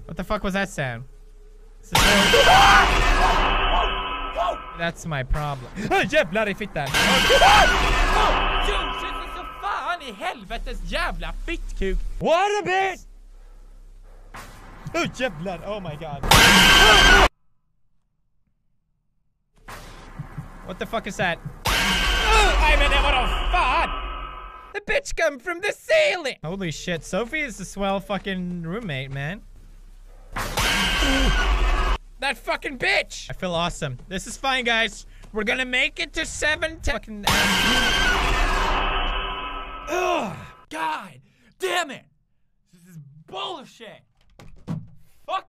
What the fuck was that sound? That's my problem. Jävlar i fittan. Jesus, så fan i helvetes jävla fittkuk. What a bitch! Oh jävlar, oh my god. What the fuck is that? I mean, what a fuck! The bitch come from the ceiling! Holy shit, Sophie is a swell fucking roommate, man. That fucking bitch! I feel awesome. This is fine, guys. We're gonna make it to 7 fucking... Ugh! God damn it! This is bullshit!